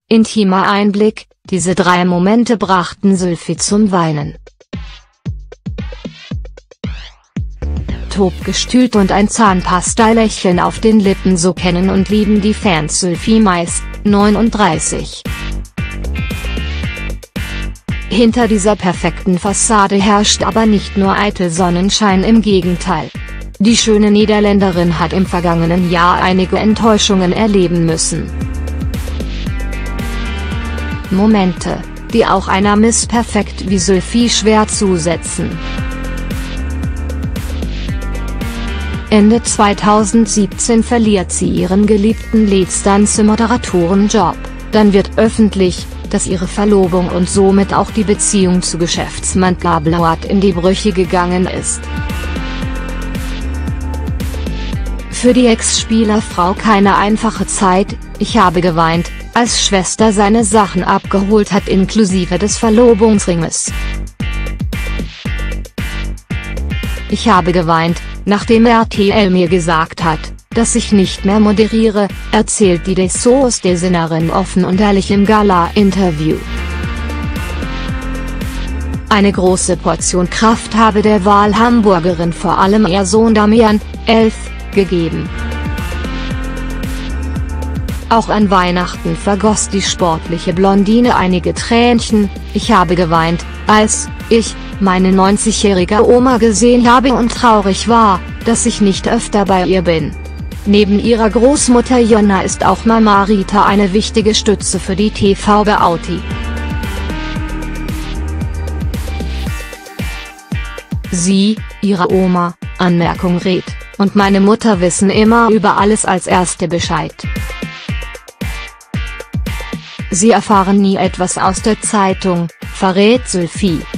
intimer Einblick, diese 3 Momente brachten Sylvie zum Weinen. Totgestült und ein Zahnpasta-Lächeln auf den Lippen, so kennen und lieben die Fans Sylvie Mais, 39. Hinter dieser perfekten Fassade herrscht aber nicht nur eitel Sonnenschein, im Gegenteil. Die schöne Niederländerin hat im vergangenen Jahr einige Enttäuschungen erleben müssen. Momente, die auch einer Miss Perfekt wie Sylvie schwer zusetzen. Ende 2017 verliert sie ihren geliebten Let's Dance-Moderatorenjob, dann wird öffentlich, dass ihre Verlobung und somit auch die Beziehung zu Geschäftsmann Blauart in die Brüche gegangen ist. Für die Ex-Spielerfrau keine einfache Zeit, ich habe geweint, als Schwester seine Sachen abgeholt hat inklusive des Verlobungsringes. Ich habe geweint, nachdem RTL mir gesagt hat, dass ich nicht mehr moderiere, erzählt die Dessous-Designerin offen und ehrlich im Gala-Interview. Eine große Portion Kraft habe der Wahlhamburgerin vor allem ihr Sohn Damian, 11, gegeben. Auch an Weihnachten vergoss die sportliche Blondine einige Tränchen, ich habe geweint, als ich meine 90-jährige Oma gesehen habe und traurig war, dass ich nicht öfter bei ihr bin. Neben ihrer Großmutter Jonna ist auch Mama Rita eine wichtige Stütze für die TV-Beauty. Sie, ihre Oma, Anmerkung Red, und meine Mutter wissen immer über alles als Erste Bescheid. Sie erfahren nie etwas aus der Zeitung, verrät Sylvie.